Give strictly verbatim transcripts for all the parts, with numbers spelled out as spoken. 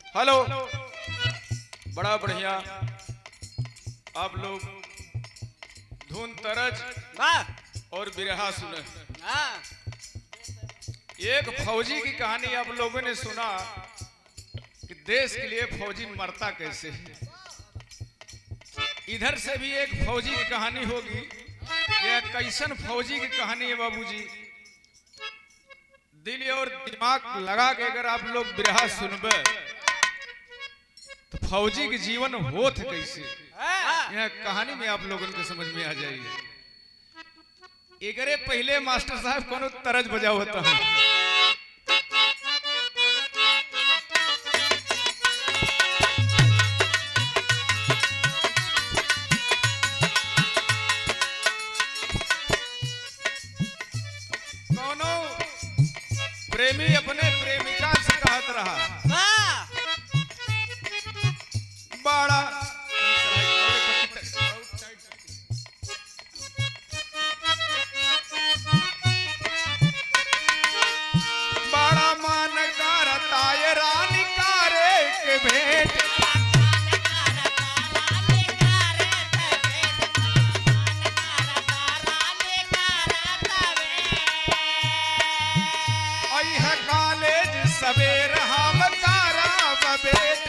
Hello, बड़ा बढ़िया आप लोग धुन तरज और बिरहा सुने। एक फौजी की कहानी आप लोगों ने सुना कि देश के लिए फौजी मरता कैसे है। इधर से भी एक फौजी की कहानी होगी। यह कैसन फौजी की कहानी है बाबूजी। दिल और दिमाग लगा के अगर आप लोग बिरहा सुनबे तो फौजी के जीवन होत कैसे यह कहानी में आप लोगों को समझ में आ जाएगी। एकरे पहले मास्टर साहब कोनो तरज बजा होता है। कोनो प्रेमी अपने प्रेमिका से कहत रहा बड़ा बड़ा मन करता है रानी कारे के भेंट। आई कॉलेज सवेर हम तारा बेट।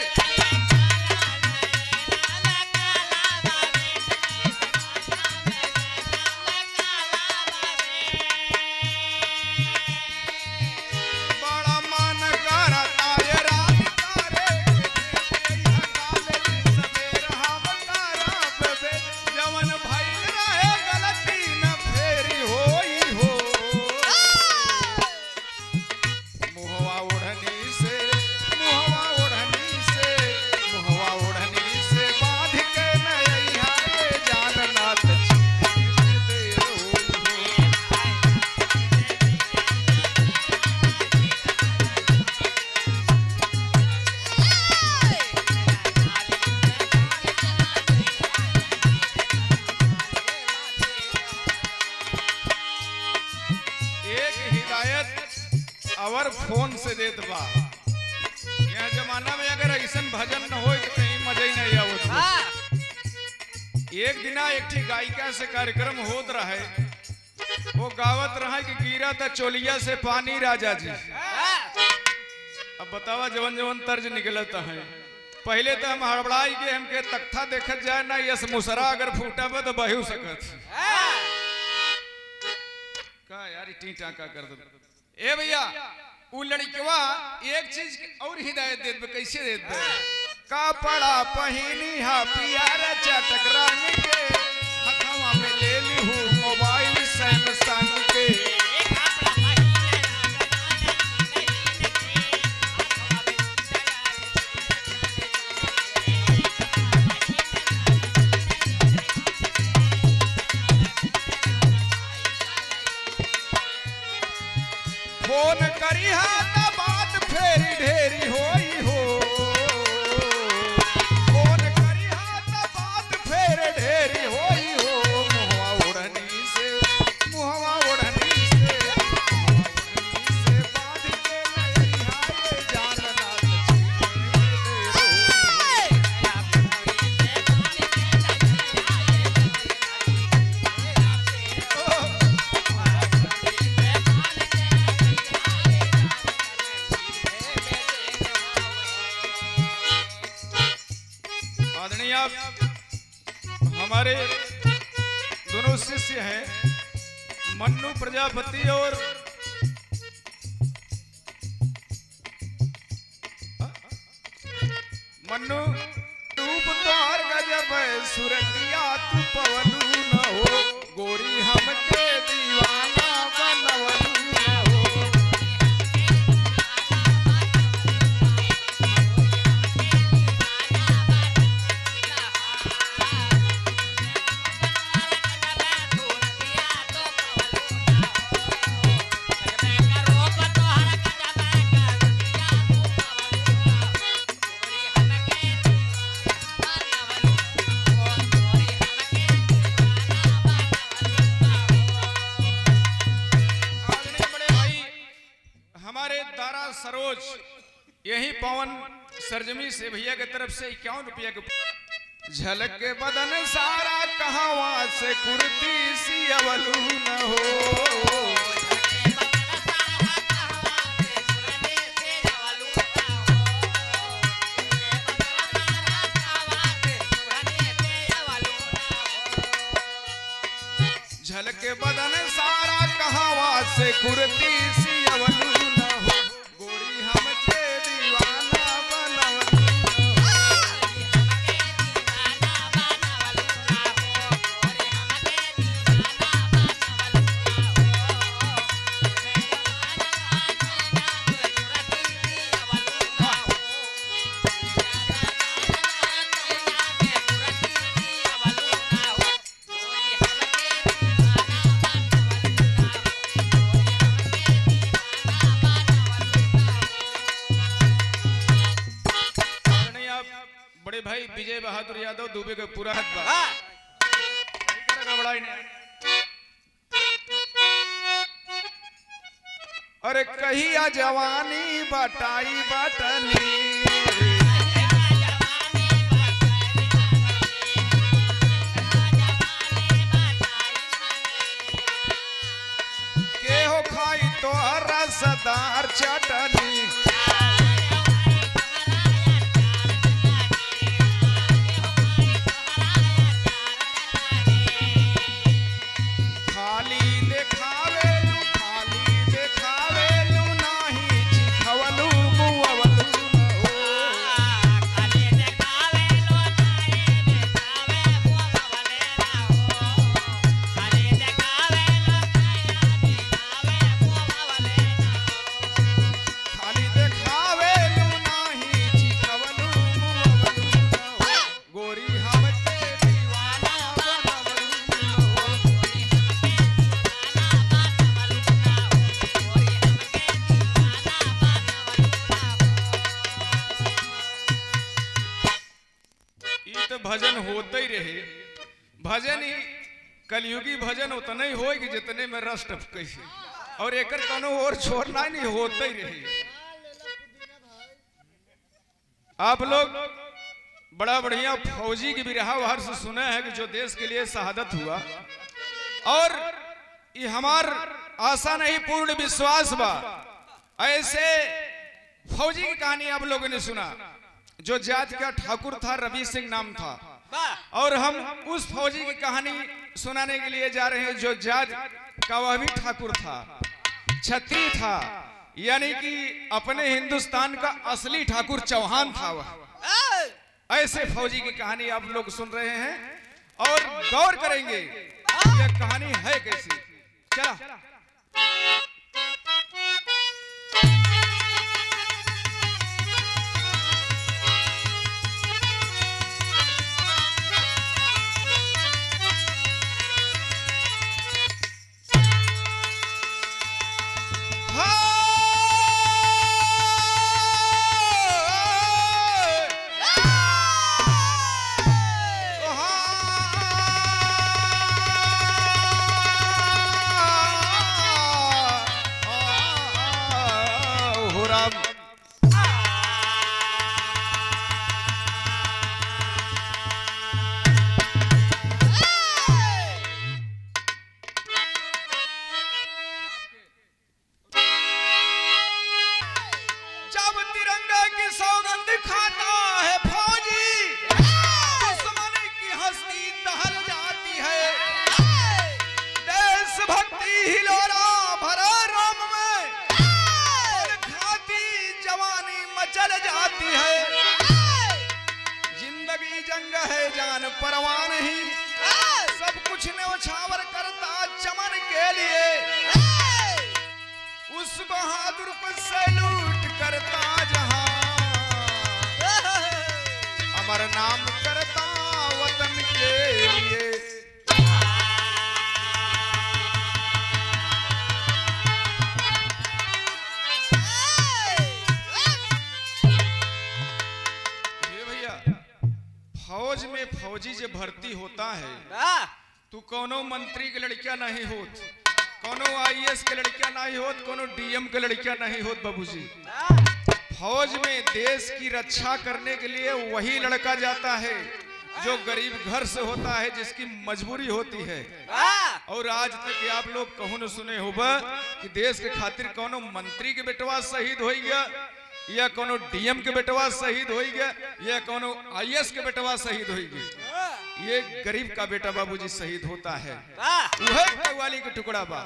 और फोन से देत बा। यह जमाना में अगर ऐसा भजन न हो तो कहीं मजा ही नहीं आवत। एक दिना एक ठी गायिका से कार्यक्रम होत रहे। वो गावत रहा कि गिरा था चोलिया से पानी राजा जी। अब बतावा जवन जवन तर्ज निकलता है। पहले तो हम हड़बड़ाई के हमके तख्ता देखत जाए ना यस मुसरा अगर फूटा बा तो बहू सकत का यार टीटा का कर दो। ए भैया उ लड़कवा एक चीज और हिदायत देत बे। कैसे देत बे? कपड़ा पहिनी हा पियारा चटक रंग के हथवा में ले ली हूँ मोबाइल सैमसंग के। फोन करी हा ना बात फेरी ढेरी होई हो। फोन करी हा ना बात फेरी ढेरी होई हो। मुहवा ओढ़नी से मुहवा ओढ़नी से से बांध के नहीं हाय जानना हमारे दोनों शिष्य हैं मन्नू प्रजापति और मन्नू रूप तोहर गजब सुरतिया तू पवलू न हो गोरी हमके दीवाना बनवलू न हो। सरोज यही पवन सरजमी से भैया के तरफ से इक्यावन रुपया के झलक के बदन सारा कहावा से कुर्ती सी अवलू न हो। झलक के बदन सारा कहावा से कुर्ती सी अवलू न हो। गोरी हमके दीवाना बनवलू न बड़े भाई विजय बहादुर यादव दुबे के पूरा हक बा अरे कहिया जवानी बटाई बटनी के हो खाई तो रसदार चटनी भजन होते ही रहे। भजन ही कलयुगी भजन उतना ही हो कि जितने में रस टपके और एक और छोड़ना नहीं होते ही रहे। आप लोग बड़ा बढ़िया फौजी की बिरहा बाहर से सुना है कि जो देश के लिए शहादत हुआ और ये हमार आशा नहीं पूर्ण विश्वास बा। ऐसे फौजी की कहानी आप लोगों ने सुना जो जात का ठाकुर था, रवि सिंह नाम था। और हम उस फौजी की कहानी सुनाने के लिए जा रहे हैं जो जात का वह भी ठाकुर था, छत्री था, यानी कि अपने हिंदुस्तान का असली ठाकुर चौहान था वह। ऐसे फौजी की कहानी आप लोग सुन रहे हैं और गौर करेंगे यह कहानी है कैसी। चला परवान ही सब कुछ न्यौछावर करता चमन के लिए, उस बहादुर को सैल्यूट करता जहां, अमर नाम करता वतन के लिए। फौज में फौजी जो भर्ती होता है तू कोनो मंत्री के लड़कियां नहीं होत, कोनो आईएएस के लड़कियां नहीं होत, कोनो डीएम के लड़कियां नहीं होत बाबूजी। फौज में देश की रक्षा करने के लिए वही लड़का जाता है जो गरीब घर से होता है, जिसकी मजबूरी होती है। और आज तक आप लोग कहूं न सुने होगा कि देश के खातिर कोनो मंत्री के बेटवा शहीद हो गया, या कोनो डीएम के बेटवा शहीद हो गया, या कोनो आईएएस के बेटवा शहीद हो गया। ये गरीब का बेटा बाबूजी शहीद होता है, वह कव्वाली के टुकड़ा बा।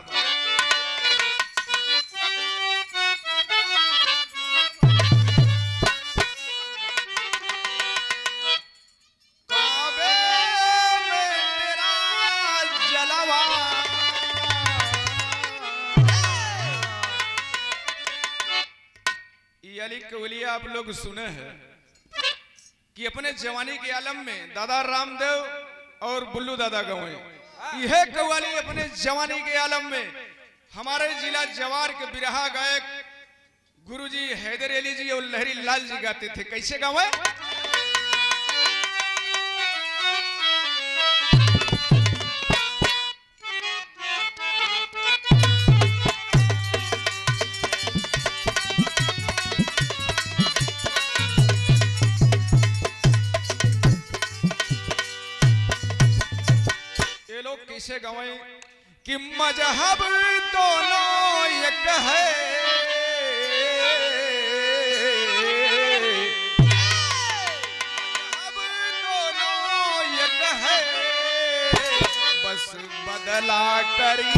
कव्वालियां आप लोग सुने हैं कि अपने जवानी के आलम में दादा रामदेव और बुल्लू दादा गवाए। यह कव्वाली अपने जवानी के आलम में हमारे जिला जवार के बिरहा गायक गुरुजी हैदर अली जी और लहरी लाल जी गाते थे। कैसे गावे? कैसे गवाए कि मजहब दोनों एक है, मजहब दोनों एक है, बस बदला करी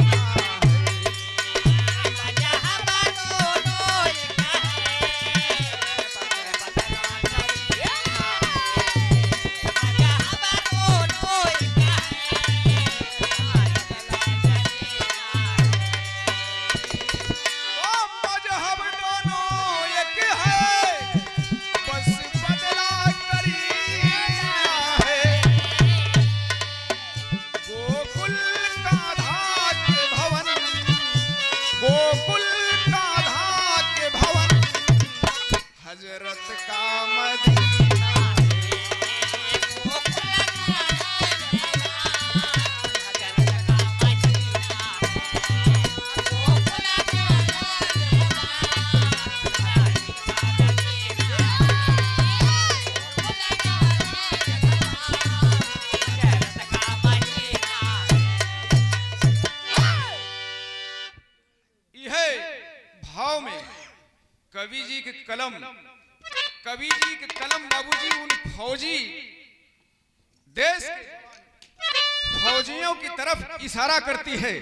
कवि जी के कलम कवि जी के कलम बाबूजी उन फौजी देश फौजियों की तरफ इशारा करती है।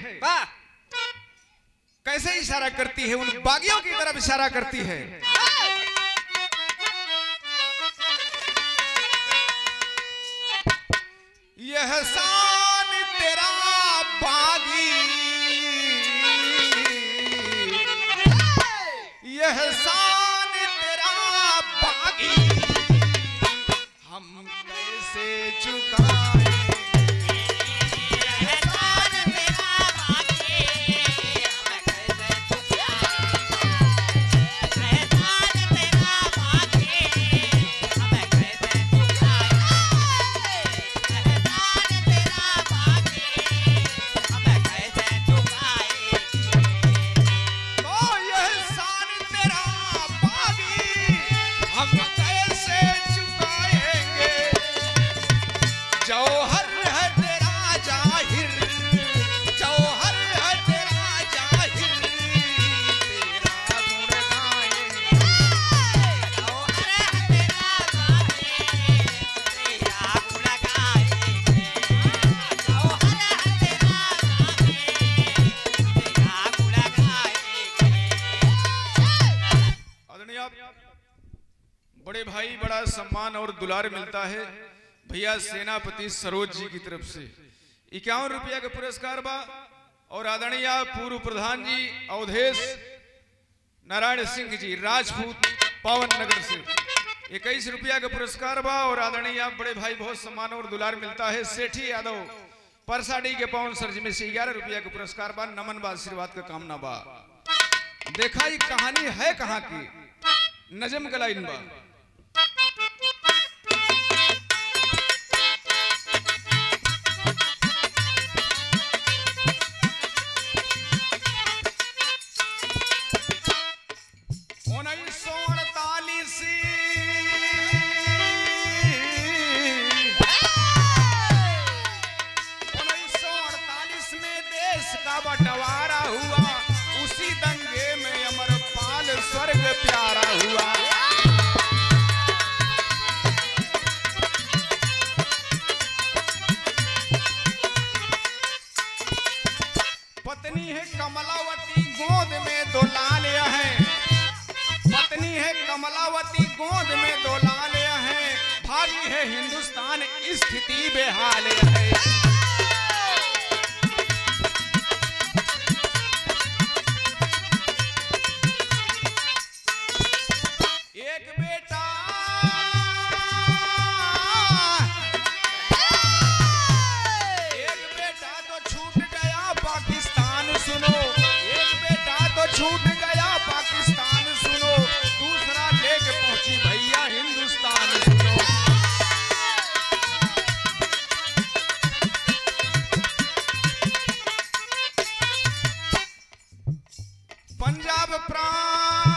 कैसे इशारा करती है? उन बागियों की तरफ इशारा करती है। यह शान तेरा बागी, यह शान तेरा बागी, हम कैसे चुकाएं? यह शान तेरा बागी, हम कैसे चुकाएं? यह शान तेरा बागी, हम कैसे चुकाएं? यह शान तेरा बागी, हम कैसे चुकाएं? तो यह शान तेरा बागी, हम कैसे चुकाएंगे? जौहर है तेरा जाहिर, जौहर है तेरा जाहिर, तेरा गुण गाएंगे। जौहर है तेरा जाहिर, तेरा गुण गाएंगे। जौहर है तेरा जाहिर, तेरा गुण गाएंगे। आदरणीय बड़े भाई बड़ा सम्मान और दुलार मिलता है भैया सेनापति सरोज जी की तरफ से इक्यावन रुपया का पुरस्कार बा। और आदरणीय पूर्व प्रधान जी अवधेश नारायण सिंह जी राजपूत पावन नगर से इक्कीस रुपया का पुरस्कार बा। और आदरणीय बड़े भाई बहुत सम्मान और दुलार मिलता है सेठी यादव परसाडी के पावन सर जी में से ग्यारह रुपया का पुरस्कार बा। नमन बा, आशीर्वाद का कामना बा। देखा ये कहानी है कहां की? नजम का लाइन बा। उन्नीस सौ अड़तालीस उन्नीस सौ अड़तालीस में देश का बंटवारा हुआ, उसी दंगे में अमरपाल स्वर्ग प्यारा हुआ। पत्नी है कमलावती गोद में दो लाल हैं, पत्नी है कमलावती गोद में दो लाल हैं, भागी है हिंदुस्तान स्थिति बेहाल है। एक बेटा एक बेटा तो छूट गया पाकिस्तान सुनो, एक बेटा तो छूट गया पाकिस्तान सुनो, दूसरा लेके पहुंची भैया हिंदुस्तान सुनो। पंजाब प्रांत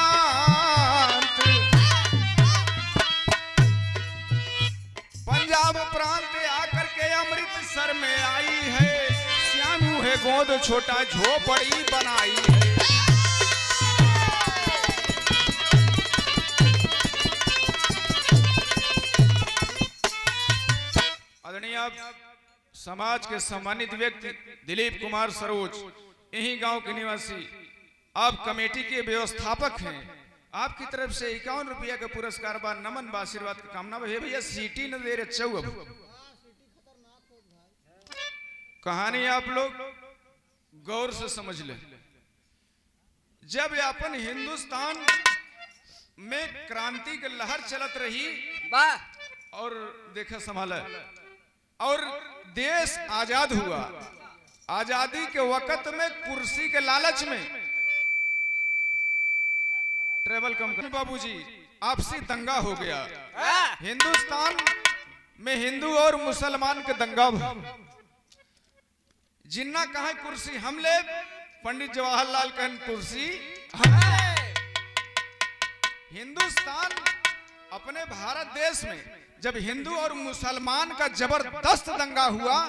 पंजाब प्रांत आकर के अमृतसर में आई है, श्यामू है गोद छोटा झोपड़ी बनाई है। आदरणीय समाज के सम्मानित व्यक्ति दिलीप कुमार सरोज, यही गांव के निवासी, आप कमेटी के व्यवस्थापक हैं, आपकी तरफ से इक्यावन रुपया का पुरस्कार बा, नमन बा, आशीर्वाद की कामना है भैया। सीटी न दे रहे चौ, कहानी आप लोग गौर से समझ ले। जब अपन हिंदुस्तान में क्रांति की लहर चलत रही और देखा संभाला और देश आजाद हुआ, आजादी के वक्त में कुर्सी के लालच में ट्रेवल कंपनी बाबूजी आपसी दंगा हो गया। हिंदुस्तान में हिंदू और मुसलमान के दंगा, जिन्ना कहा कुर्सी हम ले, पंडित जवाहरलाल कहन कुर्सी हम ले। हिंदुस्तान अपने भारत देश में जब हिंदू और मुसलमान का जबरदस्त दंगा हुआ,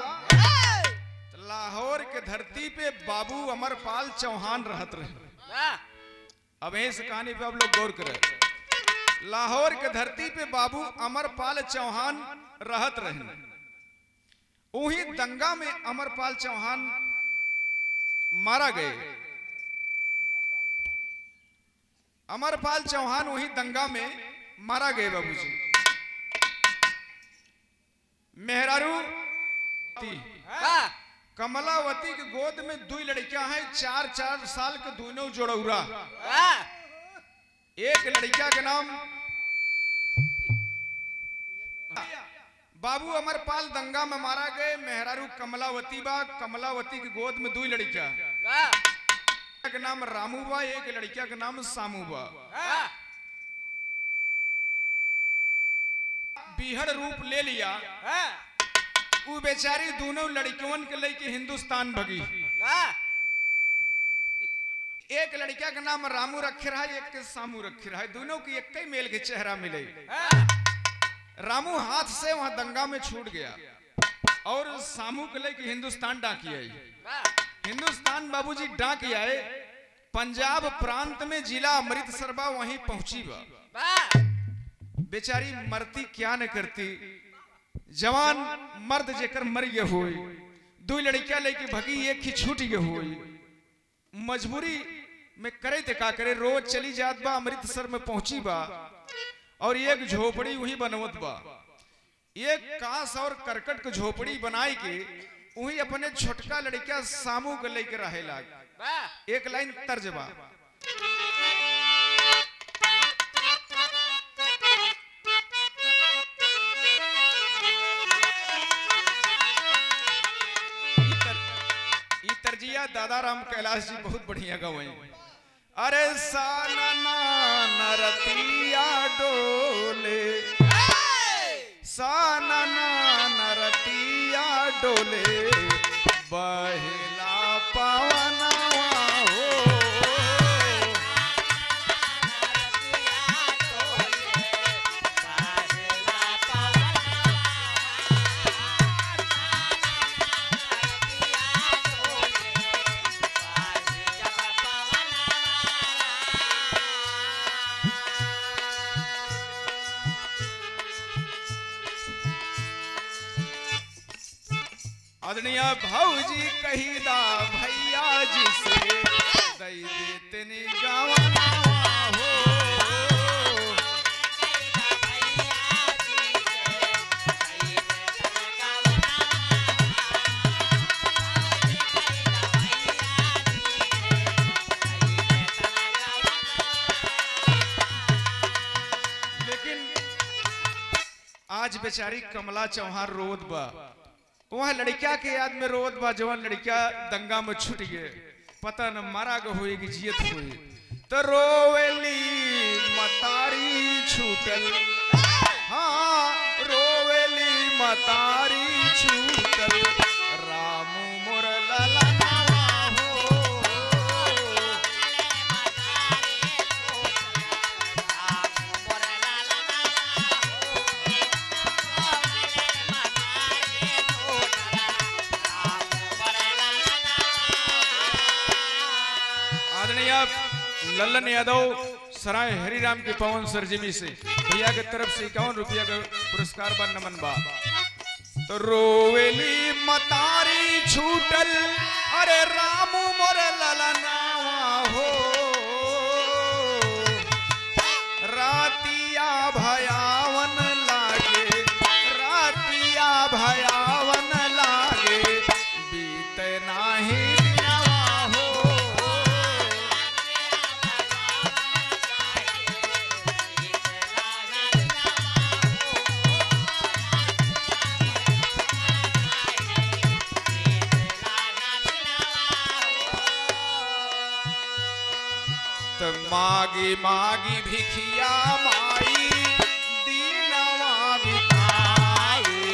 लाहौर के धरती पे बाबू अमरपाल चौहान रहत रहे। अब इस कहानी पे आप लोग गौर करें। लाहौर के धरती पे बाबू अमरपाल चौहान रहत रहे। वही दंगा में अमरपाल चौहान मारा गए। अमरपाल चौहान वही दंगा में मारा गए बाबूजी। मेहरारू कमलावती के गोद में दो लड़कियां हैं, चार चार साल के दोनों जोड़ौरा। एक लड़किया के नाम बाबू अमरपाल दंगा में मारा गए, मेहरारू कमलावती बा, कमलावती की गोद में दो लड़किया के नाम रामू बा, एक लड़किया के नाम सामू बा। बिहड़ रूप ले लिया, वो बेचारी दोनों लड़कियों के लेके हिंदुस्तान भगी। एक लड़किया का नाम रामू रखे रहा, एक के सामू रखे रहा, दोनों की एक ही मेल के चेहरा मिले। रामू हाथ से वहां दंगा में छूट गया और सामू के लेके हिंदुस्तान डाकी आई। हिंदुस्तान बाबूजी डाकी आए, पंजाब प्रांत में जिला अमृतसर बा, वहीं पहुंची बा। बेचारी मरती क्या न करती, जवान मर्द जेकर मर गए हुई, दो लड़कियां लेके भगी, एक ही छूट गए हुई। मजबूरी में करे ते का करे, रोज चली जात बा, अमृतसर में पहुंची बा और एक झोपड़ी वही बनवत बा। एक कांस और करकट के झोपड़ी बनाई के वही अपने छोटका लड़किया सामू के लेके रहे लाग। एक लाइन तर्ज बा, दादा राम कैलाश जी बहुत बढ़िया गवाई। अरे साना नरतिया डोले, साना नरतिया डोले, बहेला पवनवा हो। आदरणीय भौजी कही दा भैया जी से दई देतनी गवनवा हो। आज बेचारी कमला चौहान रोद बा, वहाँ लड़किया के याद में रोद बा, जवान लड़किया दंगा में छूट गए, पता न मारा ग होए कि जियत होए, तो रोवेली मतारी छूटल, हाँ रोवेली मतारी छूटल, रामू मोर ललनवा हो। लल्लन यादव सराय हरिराम के पवन सरजमी से भैया के तरफ से इक्यावन रुपया का पुरस्कार बा नमन बा। तो रोवेली मतारी छूटल अरे रामू मोर ललनवा हो। रातिया भयावन लागे रातिया भयावन लागे बीते नाही मागी मागी भिखिया माई दीनवा भिखारी।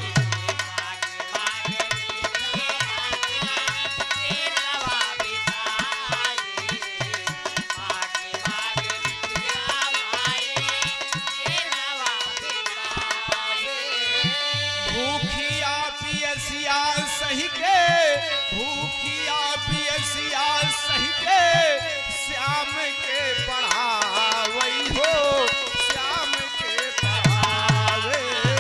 भूखिया पियसिया सही के भूखिया पियसिया सही के श्याम के पढ़ावई हो श्याम के पढ़ावे।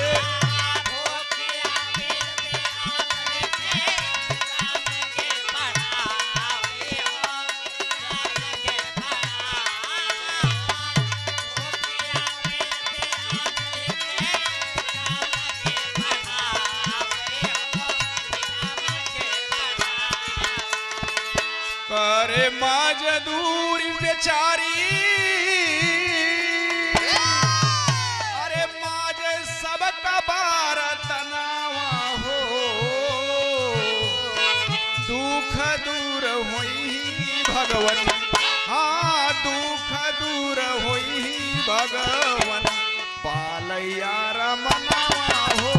करे मजदूरी बेचारी अरे माज सबका बारतनावा हो। दुख दूर होई भगवन हाँ दुख दूर होई भगवन पालैया रमनावा हो।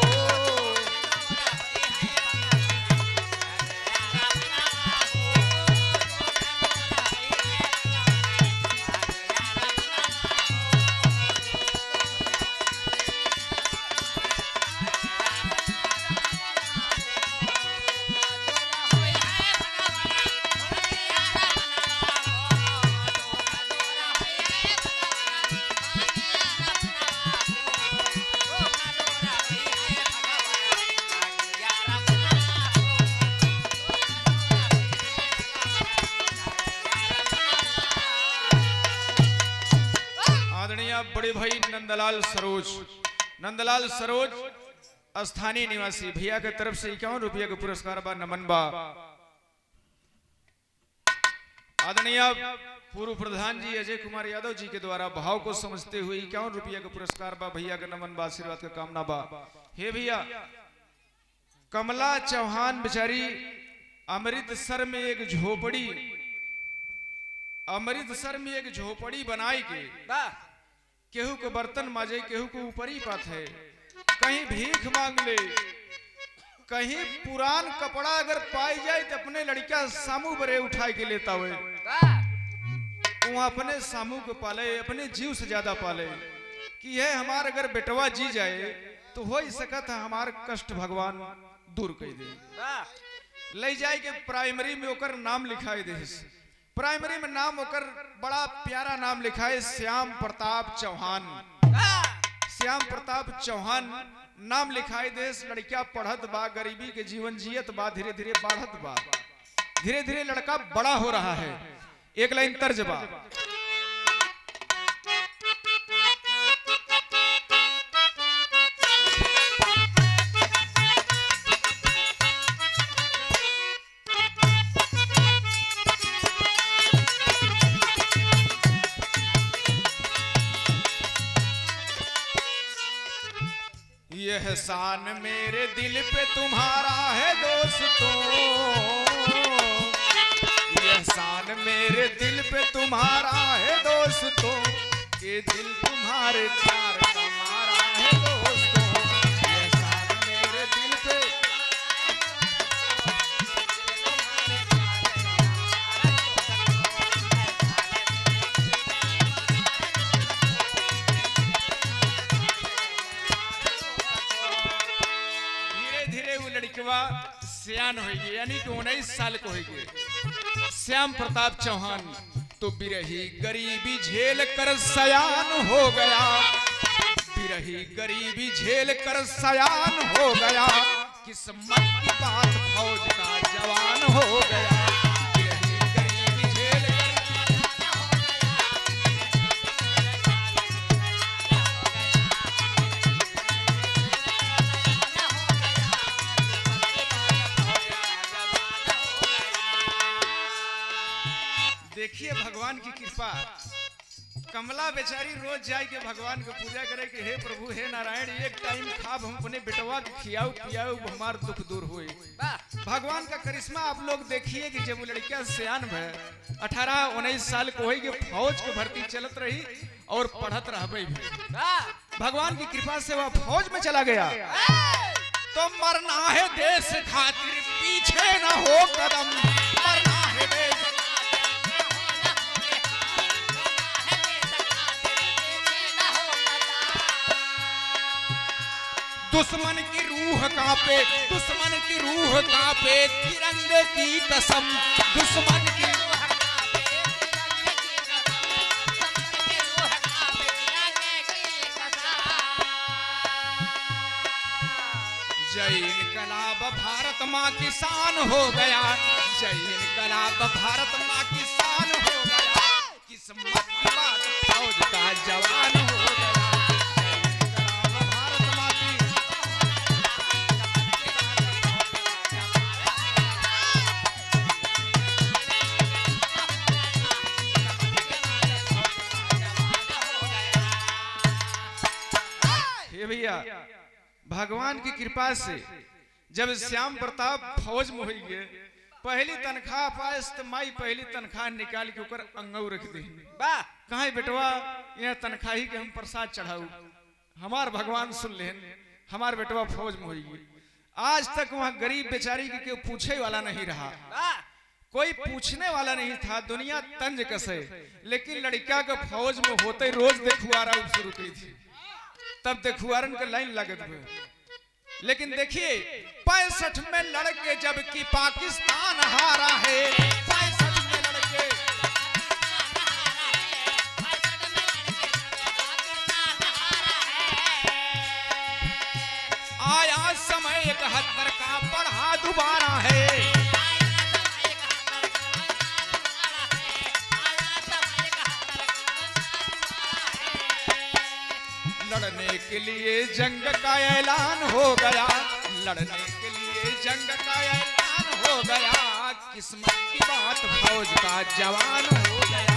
बड़े भाई नंदलाल सरोज नंदलाल सरोज स्थानीय निवासी भैया के तरफ से इक्यावन रुपया का पुरस्कार बा नमन बा। आदरणीय पूर्व प्रधान जी अजय कुमार यादव जी के द्वारा भाव को समझते हुए इक्यावन रुपया का पुरस्कार बा भैया का नमन बा आशीर्वाद का कामना बा। हे भैया कमला चौहान बेचारी अमृतसर में एक झोपड़ी अमृतसर में एक झोपड़ी बनाई के केहू के बर्तन माजे केहू के ऊपर ही पात है कहीं भीख मांग ले कहीं पुरान कपड़ा अगर पाई जाए तो अपने लड़का सामू बरे उठा के लेता हुए वो अपने सामू को पाले अपने जीव से ज्यादा पाले कि यह हमार अगर बेटवा जी जाए तो हो ही सकत है हमार कष्ट भगवान दूर कर दे। ले जाए के प्राइमरी में ओकर नाम लिखाई दे प्राइमरी में नाम होकर बड़ा प्यारा नाम लिखा है श्याम प्रताप चौहान। श्याम प्रताप चौहान नाम लिखाई देश, लड़किया पढ़त बा, गरीबी के जीवन जियत बा, धीरे धीरे बढ़त बा, धीरे धीरे लड़का बड़ा हो रहा है। एक लाइन तर्ज बा, यह एहसान मेरे दिल पे तुम्हारा है दोस्तों, यह एहसान मेरे दिल पे तुम्हारा है दोस्तों, ये दिल तुम्हारे प्यार का मारा है दोस्तों, यह एहसान मेरे दिल पे। सियान होगी, यानी कि उन्नीस साल को होगी। श्याम प्रताप चौहान तो बिरही गरीबी झेल कर सयान हो गया, बिरही गरीबी झेल कर सयान हो गया, किस्मत की बात फौज का जवान हो गया, बिरही गरीबी झेल कर। देखिए भगवान की कृपा, कमला बेचारी रोज जाए के भगवान को पूजा करे कि हे प्रभु हे नारायण, एक टाइम खाब हम अपने बेटवा के खियाओ पियाओ, हमार दुख दूर हुए। भगवान का करिश्मा आप लोग देखिए कि जब वो लड़कियां सियान भय अठारह उन्नीस साल को होगी, फौज की भर्ती चलत रही और पढ़त रहबे भी। भगवान की कृपा से वह फौज में चला गया। तो मरना है देश खातिर पीछे न हो कदम, मरना है देश। दुश्मन की रूह कांपे, दुश्मन की रूह कांपे, तिरंगे की कसम, दुश्मन की रूह कांपे, तिरंगे की कसम, दुश्मन की रूह कांपे, तिरंगे की कसम। जय इनकलाब भारत माँ की शान हो गया, जय इनकलाब भारत माँ की शान हो गया, किस्मत की बात फौज का जवान हो गया। भैया भगवान की कृपा से जब श्याम प्रताप फौज में हो गए, पहली तनख्वाह पास तो माई पहली तनख्वाह निकाल के ऊपर अंगऊ रख दी। कहा बेटवा यह तनख्वाह ही के हम प्रसाद चढ़ाऊ, हमार भगवान सुन लेन, हमार बेटवा फौज में हो गए। आज तक वहां गरीब बेचारी के पूछे वाला नहीं रहा, कोई पूछने वाला नहीं था, दुनिया तंज कसे। लेकिन लड़का के फौज में होते रोज देखुआरा शुरू की थी, तब देखुआरन का लाइन लागत हुए। लेकिन देखिए पैंसठ में लड़के जबकि पाकिस्तान हारा है, पैंसठ में लड़के आया समय इकहत्तर का पढ़ा दोबारा है, लड़ने के लिए जंग का ऐलान हो गया, लड़ने के लिए जंग का ऐलान हो गया, किस्मत की बात फौज का जवान हो गया।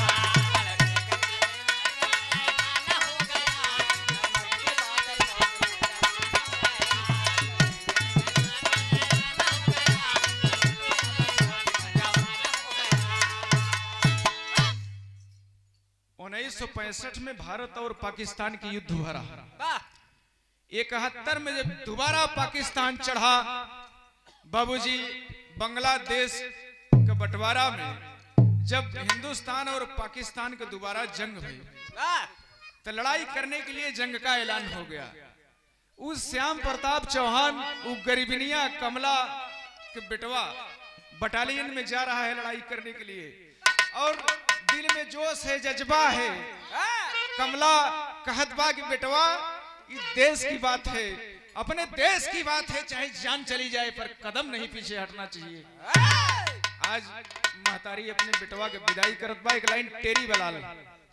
उन्नीस सौ पैंसठ में भारत और पाकिस्तान की युद्ध हुआ रहा। इकहत्तर में जब दोबारा पाकिस्तान चढ़ा, बाबूजी बांग्लादेश के बंटवारा में जब हिंदुस्तान और पाकिस्तान के दोबारा जंग हुई, तो लड़ाई करने के लिए जंग का ऐलान हो गया। उस श्याम प्रताप चौहान वो गरीबनिया कमला के बेटवा बटालियन में जा रहा है लड़ाई करने के लिए, और दिल में जोश है, जज्बा है। कमला कहत बा कि बेटवा इस देश की बात है अपने देश की बात है, चाहे जान चली जाए पर कदम नहीं पीछे हटना चाहिए। आज महतारी अपने बेटवा के विदाई करत बा, एक लाइन टेरी बलाल।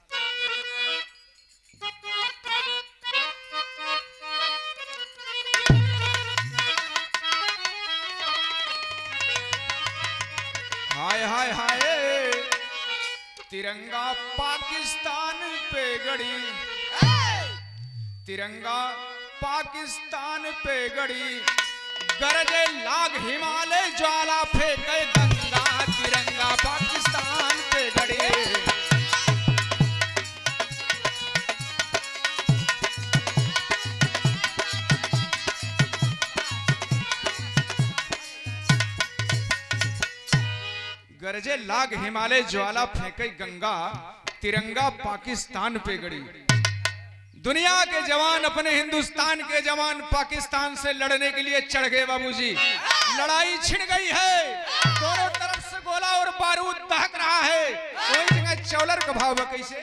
हाय हाय हाय तिरंगा पाकिस्तान पे गड़ी, तिरंगा पाकिस्तान पे गड़ी, गरजे लाग हिमालय ज्वाला फेंके गंगा, तिरंगा पाकिस्तान पे गड़ी। गरजे लाग हिमालय ज्वाला फेंके गंगा, तिरंगा पाकिस्तान पे गड़ी। दुनिया के जवान अपने हिंदुस्तान के जवान पाकिस्तान से लड़ने के लिए चढ़ गए बाबूजी। लड़ाई छिड़ गई है, दोनों तरफ से गोला और बारूद दहक रहा है। वही जगह चौलर का भाव है कैसे?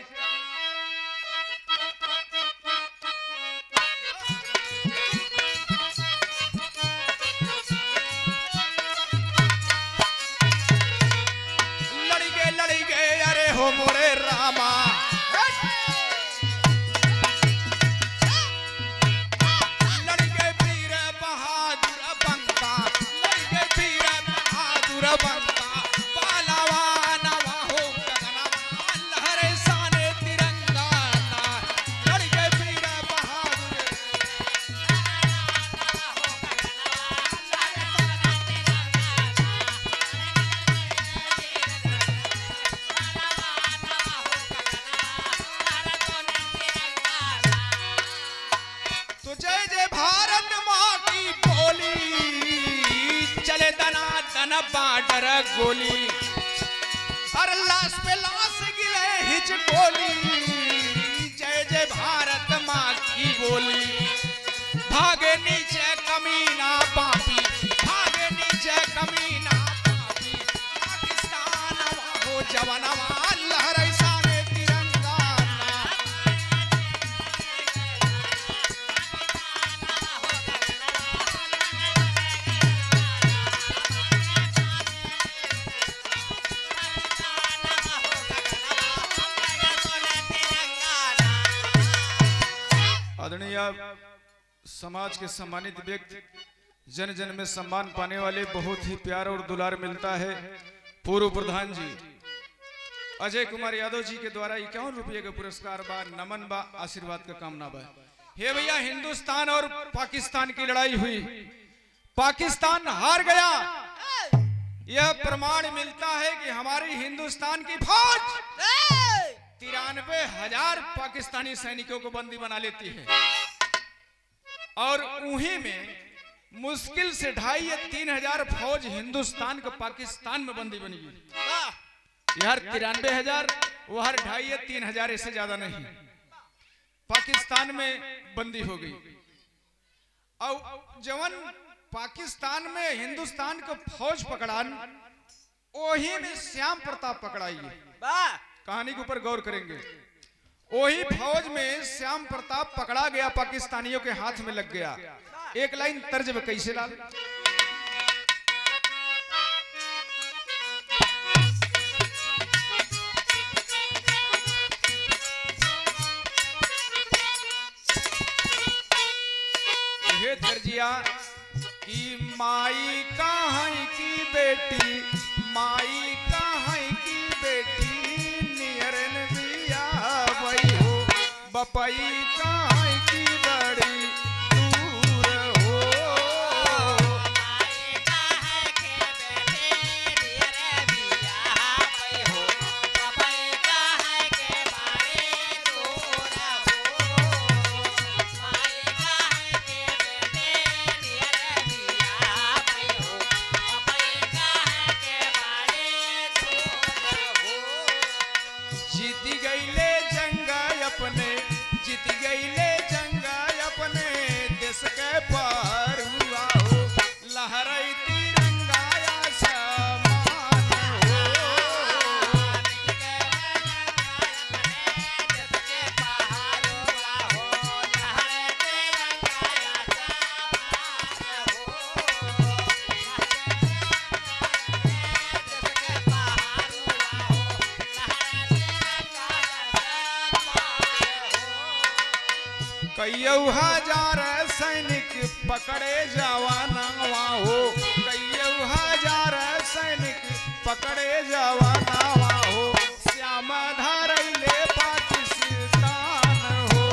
लड़ी गए लड़ी गए अरे हो मोरे रामा, बाडर गोली और लाश पे लाश गिरे हिच गोली, जय जय भारत माँ की बोली। भागे नीचे कमीना पापी, भागे नीचे कमीना पापी, पाकिस्तान हो जवानवा लहराई सारे तिरंगा। आदरणीय समाज के सम्मानित व्यक्ति, जन जन में सम्मान पाने वाले, बहुत ही प्यार और दुलार मिलता है पूर्व प्रधान जी अजय कुमार यादव जी के द्वारा इक्यावन रुपये का पुरस्कार बा, नमन बा, आशीर्वाद का कामना बा। हे भैया, हिंदुस्तान और पाकिस्तान की लड़ाई हुई, पाकिस्तान हार गया। यह प्रमाण मिलता है कि हमारी हिंदुस्तान की फौज तिरानवे हजार पाकिस्तानी सैनिकों को बंदी बना लेती है और उन्हीं में मुश्किल से ढाई या तीन हजार फौज हिंदुस्तान को पाकिस्तान में बंदी बनी गई। यार तिरानवे हजार वो हर ढाई या तीन हजार ऐसे ज्यादा नहीं, पाकिस्तान में बंदी हो गई। और जवन पाकिस्तान में हिंदुस्तान को फौज पकड़ान, वही में श्याम प्रताप पकड़ाई। कहानी के ऊपर गौर करेंगे। वही फौज में श्याम प्रताप पकड़ा गया, पाकिस्तानियों के हाथ में लग गया। एक लाइन तर्ज में कैसे लाल? ये तर्जिया कि माई कहाँ की बेटी, माई कहाँ की बेटी, बपई कहाँ की बड़ी दूर हो, माई कहाँ के बेटे नियर बिया भई हो, बपई कहाँ के बड़ी दूर हो, माई कहाँ के बेटे नियर बिया भई हो, बपई कहाँ के बड़ी दूर हो। जीती गईले जंग अपने, जीत गईले जंग अपने देश के पार हुआ हो, लहराई तिरंगा आसमान हो, देश के पार हुआ हो, लहराई तिरंगा आसमान। कई हजार सैनिक पकड़े जवाना हो, कई हजार सैनिक पकड़े जवाना हो, श्याम धरैले पाकिस्तान हो।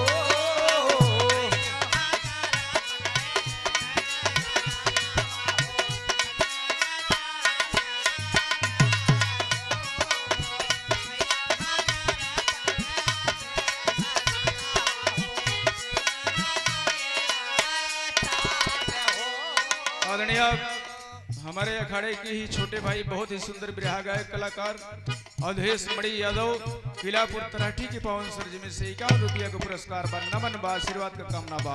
आदरणीय हमारे अखाड़े के ही छोटे भाई बहुत ही सुंदर बिरहा गायक कलाकार अवधेश मणि यादव किलापुर तराठी की पावन सरजी में से इक्यावन रुपया का पुरस्कार बा, नमन बा, आशीर्वाद का कामना बा।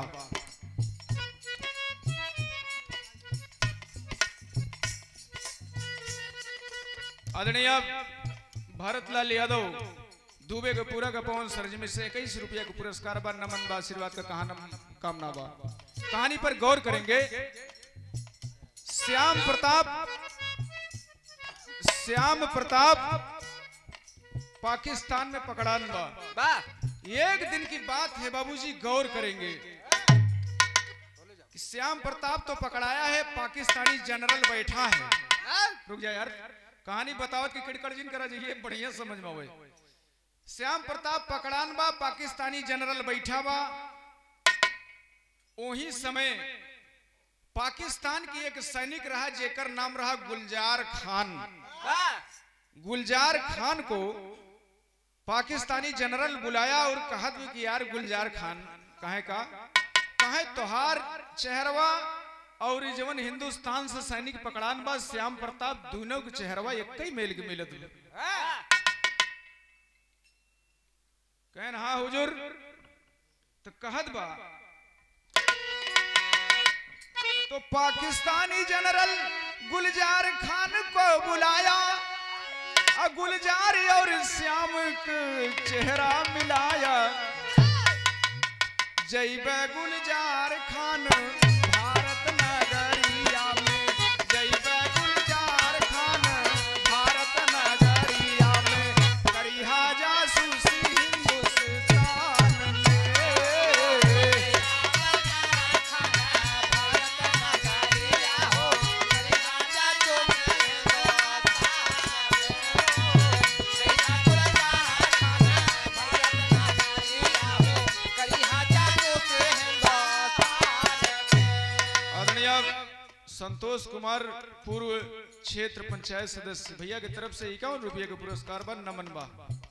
आदरणीय भारतलाल यादव दुबे का पूरा का पावन सरजी में से इक्कीस रुपया का पुरस्कार बा, नमन बा, आशीर्वाद का कामना बा। कहानी पर गौर करेंगे। श्याम प्रताप श्याम प्रताप पाकिस्तान में पकड़ान बा। एक दिन की बात है बाबूजी, गौर करेंगे। श्याम प्रताप तो पकड़ाया है, पाकिस्तानी जनरल बैठा है। रुक जा यार, कहानी बताओ कि किड़कड़ जिन करा जाइए, बढ़िया समझ में आवे। श्याम प्रताप पकड़ान बा, पाकिस्तानी जनरल बैठा बा। वही समय पाकिस्तान की एक सैनिक रहा जेकर नाम रहा गुलजार खान। गुलजार खान को पाकिस्तानी जनरल बुलाया और कहा कि यार गुलजार खान कहे का कहे तोहार चेहरवा और जवन हिंदुस्तान से सैनिक पकड़ान बा श्याम प्रताप दोनों के चेहरवा एक ही मेल के मिलत। कहन हाँ हुजूर, तो कहत बा तो पाकिस्तानी जनरल गुलजार खान को बुलाया, गुलजार और श्याम का चेहरा मिलाया। जैब गुलजार खान भारत नगरिया में, जैब गुलजार खान भारत नगरिया में, करिहा जासूसी हिंदुस्तान में। संतोष कुमार पूर्व क्षेत्र पंचायत सदस्य भैया की तरफ से इक्यावन रुपये का पुरस्कार बा, नमन बा।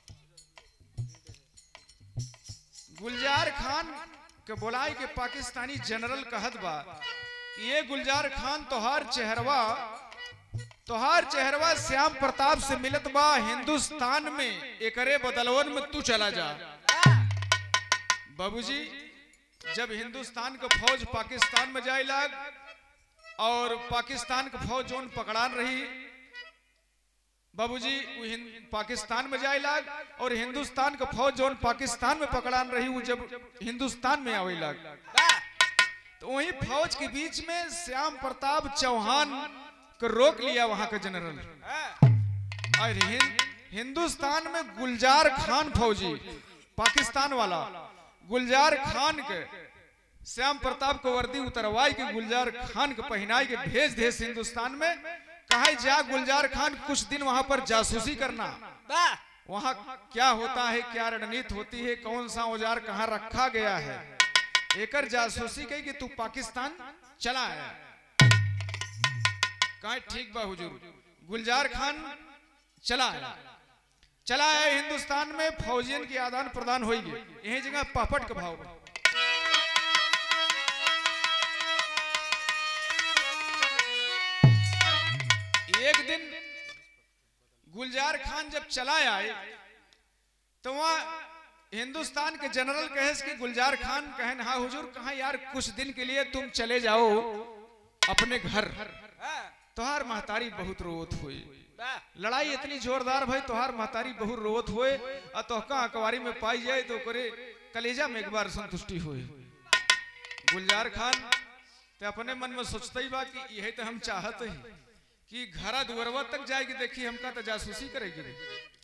गुलजार खान के बुलाए के पाकिस्तानी जनरल कहत बा कि ये गुलजार खान तोहार चेहरवा तोहार चेहरवा श्याम प्रताप से मिलत बा हिंदुस्तान में, एकरे बदलवन में तू चला जा। बाबूजी जब हिंदुस्तान का फौज पाकिस्तान में जाए लाग और पाकिस्तान का फौज जोन पकड़ान रही बाबूजी पाकिस्तान में जाए लाग और हिंदुस्तान का फौज जोन पाकिस्तान में पकड़ान रही वो जब हिंदुस्तान में आवे लाग, तो वही फौज के बीच में श्याम प्रताप चौहान को रोक लिया वहां का जनरल। और हिंदुस्तान में गुलजार खान फौजी पाकिस्तान वाला गुलजार खान के श्याम प्रताप को वर्दी उतरवाई के गुलजार खान को पहनाई के भेज देश हिंदुस्तान में, कहा जा गुलजार खान कुछ दिन वहां पर जासूसी करना, वहां क्या होता है, क्या रणनीति होती है, कौन सा औजार कहां रखा गया है, एकर जासूसी कही कि तू पाकिस्तान चला आया। कहा ठीक बा हुजूर। गुलजार खान चला आया चला आया हिंदुस्तान में, फौजियन की आदान प्रदान होगी। यही जगह पापट का भाव। एक दिन गुलजार खान जब चला आए तो वहां हिंदुस्तान के जनरल कहे कि गुलजार खान कहे हाँ हुजूर, कहा यार कुछ दिन के लिए तुम चले जाओ अपने घर, तोहार महतारी बहुत रोत हुई, लड़ाई इतनी जोरदार भाई तोहार महतारी बहुत रोत हुए और तोहका अखबारी में पाई जाए तो करे कलेजा में एक बार संतुष्टि हुई। गुलजार खान तो अपने मन में सोचते ही बा कि यही तो हम चाहते हैं कि घरा दुअरवा तक जाएगी, देखी हमका तो जासूसी करेगी।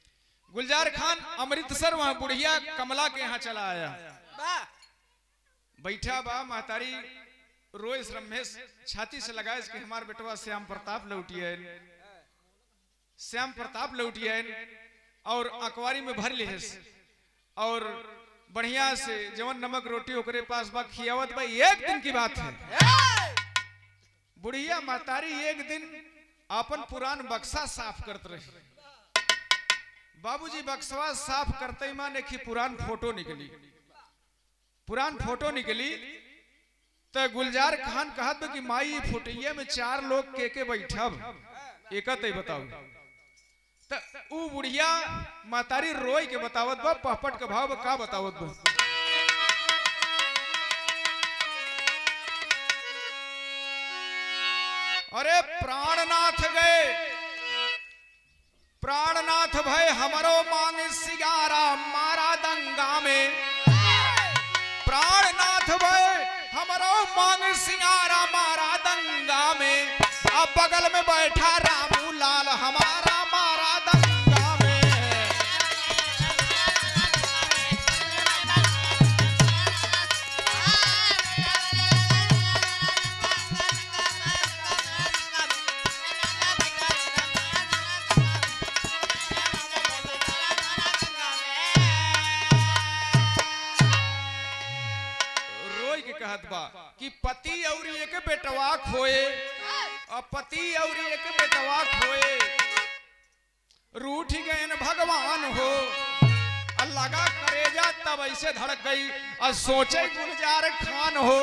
गुलजार खान अमृतसर वहां बुढ़िया कमला के यहाँ चला आया। बैठा बा महतारी रोए रमेश छाती से लगाए कि हमार बेटवा श्याम प्रताप लौटिए श्याम प्रताप लौटिए और अकवारी में भर ली और बढ़िया से जवन नमक रोटी ओकरे पास बा खियावत बा। एक दिन की बात है, बुढ़िया महतारी एक दिन अपन पुरान बक्सा साफ करते रही। बाबूजी बक्सवा साफ करते ही माने कि पुरान फोटो निकली पुरान फोटो निकली तो गुलजार खान कहत कि माई फोटोइये में चार लोग के के बैठब एकत ही बताओ। तो ऊ बुढ़िया महतारी रोई के बतावत बा पहपट के भाव का बतावत बा। अरे प्राणनाथ गए प्राणनाथ भय हमारो मांग सिगारा मारा दंगा में प्राणनाथ भय हमारो मांग सिंगारा मारा दंगा में। अब बगल में बैठा रामू लाल हमारा मारा दंगा में। कि पति और एक बेटवा खोए और पति और एक बेटवा खोए रूठ गए भगवान हो। लगा करेजा तब ऐसे धड़क गई और सोचे गुलजार खान हो।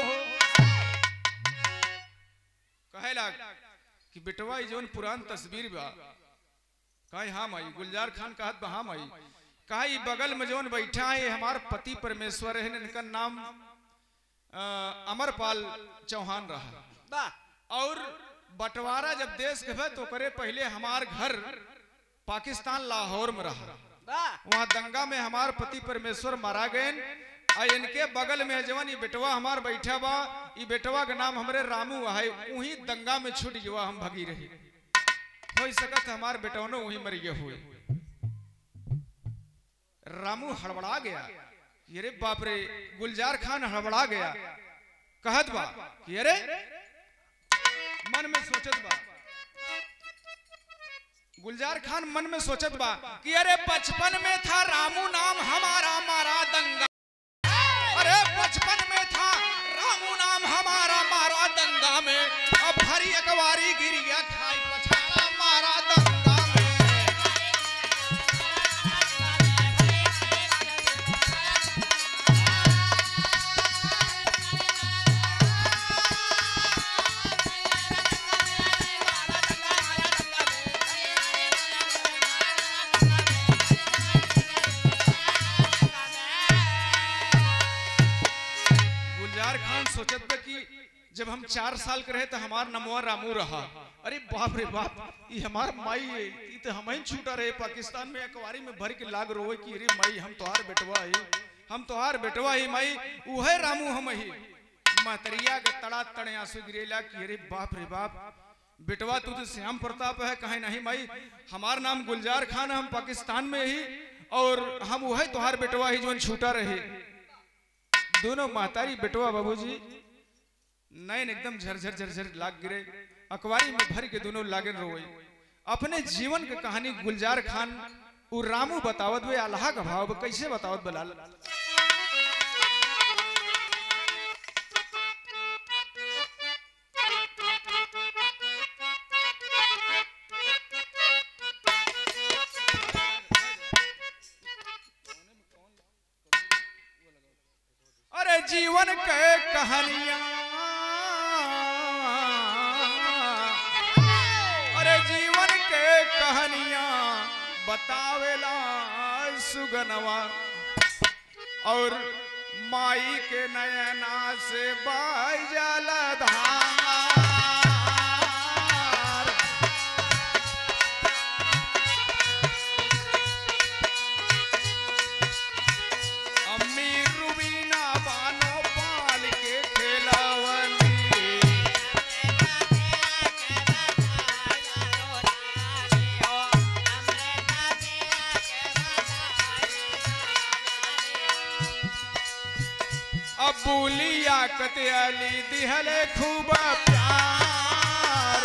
कहे लग कि बेटवा जोन पुरान तस्वीर बा कहे हाँ माई गुलजार खान कहत बा हाँ माई कहा बगल में जोन बैठा है हमार पति परमेश्वर है इनका नाम अमरपाल चौहान रहा और बंटवारा जब देश के तो करे पहले हमार घर पाकिस्तान लाहौर में रहा। वहां दंगा में हमार पति परमेश्वर मारा गए और इनके बगल में जवन ये बेटवा हमार बैठा बा ये बेटवा का नाम हमरे रामू है वही दंगा में छूट गया हम भगी रही हो सकत हमार बेटवनो वही मर गए हुए। रामू हड़बड़ा गया ये बाप रे गुलजार खान हड़बड़ा गया कहत बा कि अरे मन में सोचत बा गुलजार खान मन में सोचत बा कि अरे बचपन में था रामू नाम हमारा मारा दंगा। अरे बचपन में था रामू नाम हमारा मारा दंगा में अब भरी अकवारी गिर गया खाई पछाड़ा मारा दंगा में। सोचत बा कि जब हम चार साल के रहे तो हमार नमवा रामू रहा। अरे बाप रे बाप ये हमार माई है ये तो हम ही छूटा रहे पाकिस्तान में अकवारी में भर के लाग रोए कि अरे माई हम तोहार बेटवा है हम तोहार बेटवा ही माई उहे रामू हम ही। महतरिया के तड़ा तड़े आंसू गिरेला कि अरे बाप रे बाप बेटवा तू तो श्याम प्रताप है कहे नहीं माई हमार नाम गुलजार खान हम पाकिस्तान में ही और हम वही तोहार बेटवा ही जो छूटा रहे। दोनों महतारी बेटवा बाबूजी नैन एकदम झरझर झरझर लाग गिरे अकवारी में भर के दोनों लागन रोए। अपने जीवन के कहानी गुलजार खान उ रामू बतावत वे अल्लाह का भाव कैसे बतावत बलाल। जीवन के कहानियां अरे जीवन के कहानियां बतावेला सुगनवा और माई के नयना से बाजल धार। अब बुलिया कतियाली दिहले खूब प्यार।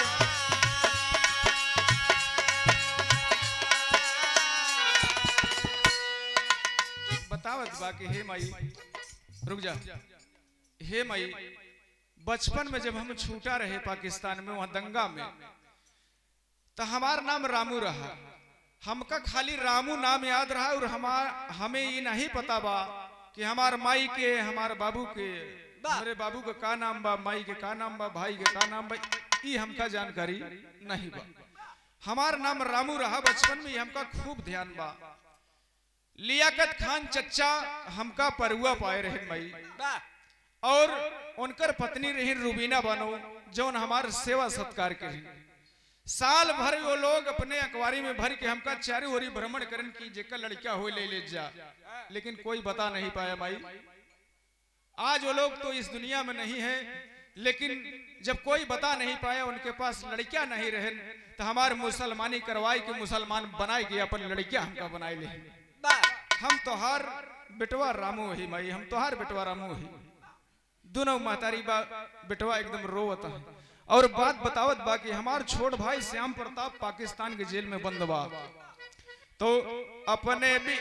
बतावत बाकी हे माई रुक जा। हे माई बचपन में जब हम छूटा रहे पाकिस्तान में वहां दंगा में तो हमार नाम रामू रहा। हमका खाली रामू नाम याद रहा और हमार हमें ये नहीं पता बा कि हमार माई के हमार बाबू के मेरे बाबू का का नाम बा, माई के का नाम बा, भाई के का नाम बा, ये हमका जानकारी नहीं बा। हमार नाम रामू रहा बचपन में, हमका खूब ध्यान बा। लियाकत खान चच्चा हमका परुआ पाए रहे माई और उनकर पत्नी रही रूबीना बानो जौन हमार सेवा सत्कार के रही। साल भर वो लोग अपने अखबारी में भर के हमका चारों ओरी भ्रमण करन की जेकर लड़का हो ले ले जा, लेकिन कोई बता नहीं पाया माई। आज वो लोग तो इस दुनिया में नहीं है, लेकिन जब कोई बता नहीं पाया उनके पास लड़कियां नहीं रहे तो हमार मुसलमानी करवाई के मुसलमान बनाए गए अपन लड़कियां हमका बनाए ले। हम तोहार बेटवा रामू ही माई, हम तोहार बेटवा रामू ही। दोनों महतारी बा बेटवा एकदम रोवत है और बात बतावत बा कि हमार छोट भाई श्याम प्रताप पाकिस्तान के जेल में बंद बा। तो अपने भी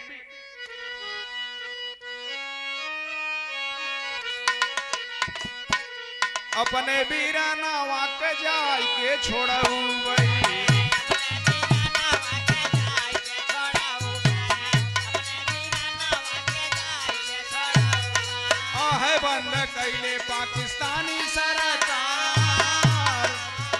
अपने वीराना वाक जाय के छोड़ऊ बई। आहे बंद कैले पाकिस्तानी सरकार।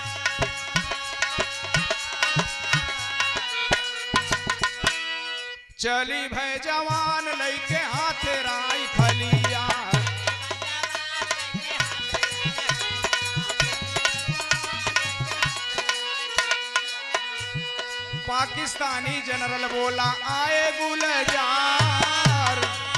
चली भय जवान लइके हाथे राई फलिया। पाकिस्तानी जनरल बोला आए गुलजार।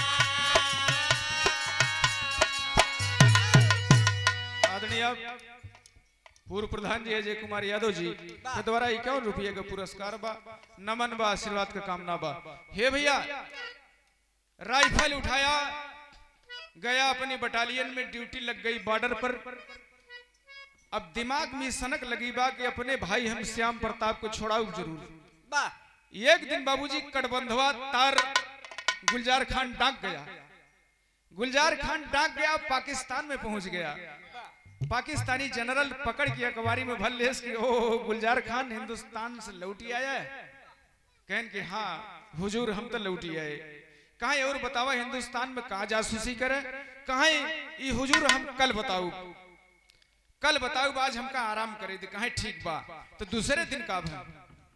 आदरणीय पूर्व प्रधान जी अजय कुमार यादव जी के द्वारा इक्यावन रुपये का पुरस्कार बा, नमन बा, आशीर्वाद का कामना बा। हे भैया राइफल उठाया गया, अपनी बटालियन में ड्यूटी लग गई बॉर्डर पर। अब दिमाग में सनक लगी बा कि अपने भाई हम श्याम प्रताप को छोड़ाऊ जरूर। एक दिन बाबूजी कटबंधवा तार गुलजार खान डाक गया। गुलजार खान डाक गया, पाकिस्तान में पहुंच गया। पाकिस्तानी जनरल पकड़ के अखबारी में भर लेस कि ओ गुलजार खान हिंदुस्तान से लौटी आया है। कहन कि हाँ हुजूर हम तो लौटी आए। कहा और बतावा हिंदुस्तान में कहा जासूसी करे। कहा ये हुजूर हम कल बताऊ कल बताऊ आज हमका आराम करे दे। कहा ठीक बा। तो दूसरे दिन का भा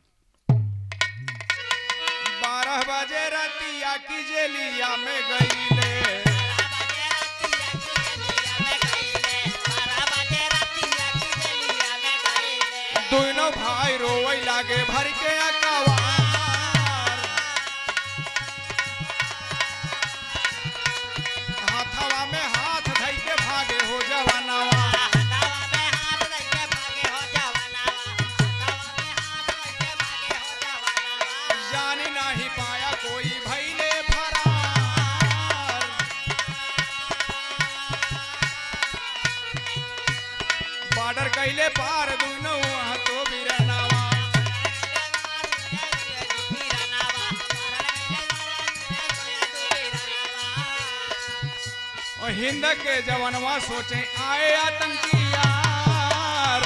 बारह बजे रतिया की जेलिया में गईले। दोनों भाई रोवे लागे भर के अकवार। हाथवा में हाथ धई के भागे हो जवानवा। जानी नहीं पाया कोई भइले फरार। बॉर्डर कैले पार दोनों तो बिरनावा। और हिंद के जवानवा सोचे आए आतंकी यार।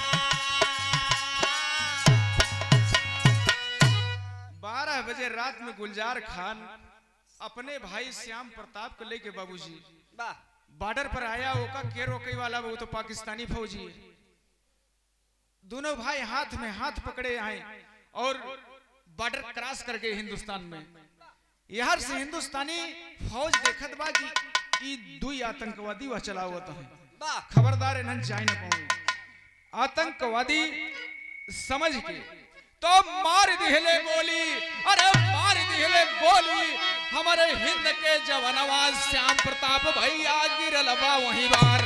बारह बजे रात में गुलजार खान अपने भाई श्याम प्रताप को लेके बाबूजी बॉर्डर पर आया। ओका के रोके वाला वो तो पाकिस्तानी फौजी है। दोनों भाई हाथ में हाथ पकड़े आए और बॉर्डर क्रॉस कर गए हिंदुस्तान में। यार से हिंदुस्तानी फौज देखत बा कि ई दुई आतंकवादी वह चला हुआ है। खबरदार इन्हन जाए न पाऊं। आतंकवादी समझ के तो मार दिहले गोली। अरे मार दिहले गोली हमारे हिंद के जवानवा श्याम प्रताप भैया गिरल बा वहीं बार।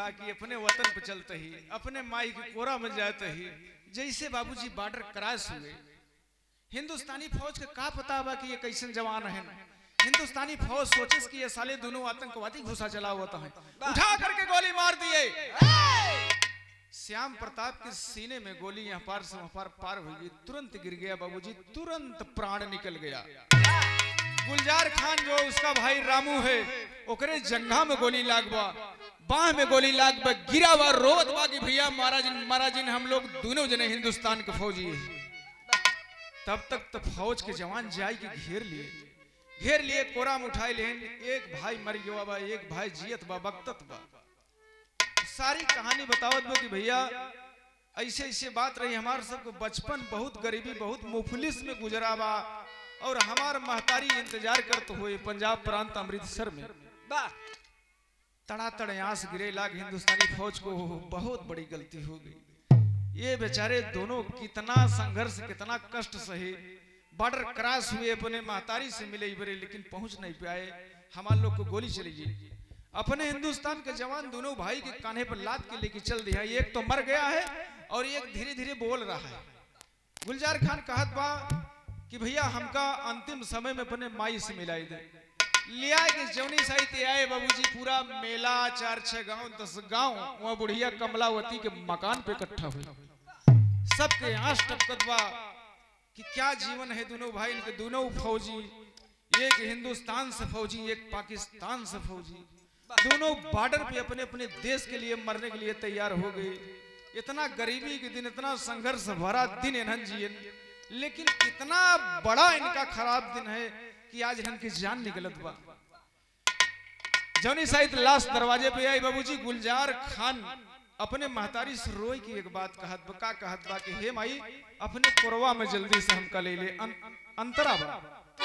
बाकी अपने वतन पे चलते ही अपने माई के कोरा में जाते ही जैसे बाबूजी बॉर्डर क्रॉस हुए हिंदुस्तानी फौज के का पता बा कि ये कैसन जवान है। हिंदुस्तानी फौज सोचे कि ये साले दोनों आतंकवादी घुसा चला हुआ था, उठा करके गोली मार दिए। श्याम प्रताप के सीने में गोली यहाँ पार से वहां पार पार हुई, तुरंत गिर गया बाबूजी, तुरंत प्राण निकल गया। गुलजार खान जो उसका भाई रामू है ओकरे जंघा में गोली लागबा, बाह में गोली लागबा, गिरा हुआ रोत बा कि भैया महाराज महाराज हम लोग दोनों जने हिंदुस्तान के फौजी है। तब तक तो फौज के जवान जाई के घेर लिए घेर लिए कोरा में उठाए लेन, एक भाई मर गया बा, एक भाई जियत बा बक्तत बा। सारी कहानी बतावत बा कि भैया ऐसे ऐसे बात रही, हमारे सबको बचपन बहुत गरीबी बहुत मुफलिस में गुजरा बा और हमार महतारी इंतजार करते हुए पंजाब प्रांत अमृतसर में तड़ातड़ आंस गिरे लाग हिंदुस्तानी फौज को बहुत बड़ी गलती हो गई। ये बेचारे दोनों कितना संघर्ष कितना कष्ट सहे, बॉर्डर क्रॉस हुए, अपने महतारी से मिले बरे लेकिन पहुंच नहीं पाए, हमारे लोग को गोली चली गई। अपने हिंदुस्तान के जवान दोनों भाई के कान्हे पर लाद के लेके चल दिया, एक तो मर गया है और एक धीरे धीरे बोल रहा है। गुलजार खान कहत बा कि भैया हमका अंतिम समय में अपने माई से मिलाई दे, लिया के जौनी साहित्य आए बाबूजी, पूरा मेला चार छह गांव दस गांव वहां बुढ़िया कमलावती के मकान पे इकट्ठा हुए, सबके आंस टपकत बा कि क्या जीवन है दोनों भाई इनके, दोनों फौजी, एक हिंदुस्तान से फौजी एक पाकिस्तान से फौजी, दोनों बॉर्डर पे अपने अपने देश के लिए मरने के लिए तैयार हो गए। इतना गरीबी के दिन, इतना संघर्ष भरा दिन इन्हन जिए, लेकिन कितना बड़ा इनका खराब दिन है कि आज इनकी जान निकलत बा। जौनी साहित लाश दरवाजे पे आई बाबूजी, गुलजार खान अपने महतारी से रोई की एक बात कहत बा, का कहत बा कि हे माई अपने कोरवा में जल्दी से हमका ले ले, अं, अंतरा बा।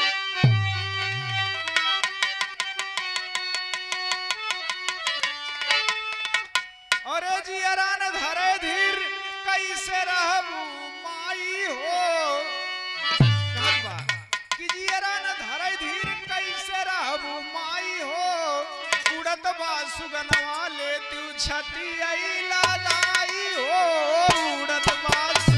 अरे जी अरान धरे धीर कैसे रहबू माई हो, कहत बा कि जी अरान धरे धीर कैसे रहबू माई हो, उड़त बा सुगनवा ले तू छती आई लगाई हो, उड़त बा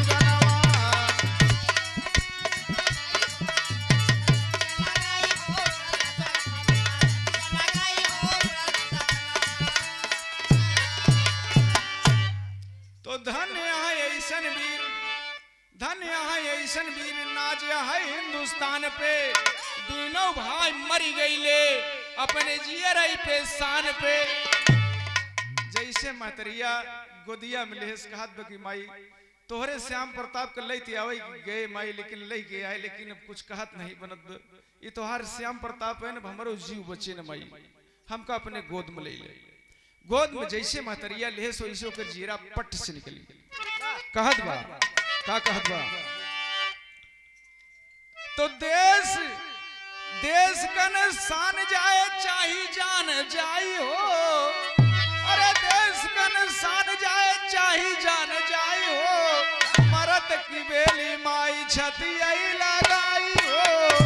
ऐसन वीर नाज है हिंदुस्तान पे, दोनों भाई मरी गई ले अपने जियरई पे शान पे। जैसे मतरिया गोदिया में लेस कहत बकी माई तोहरे श्याम प्रताप के लैते आवे गए माई, लेकिन ले के आए लेकिन अब कुछ कहत नहीं बनत, ये तोहार श्याम प्रताप है ना हमरो जीव बचे न माई, हमका अपने गोद में ले ले। गोद में जैसे मतरिया लेस वैसे के जीरा पट से निकली, कहत बा का कहत बा तो देश देश कन शान जाए चाही जान जाई हो, अरे देश कन शान जाए चाही जान जाई हो, मरत की बेली माई छती आई लगाई हो,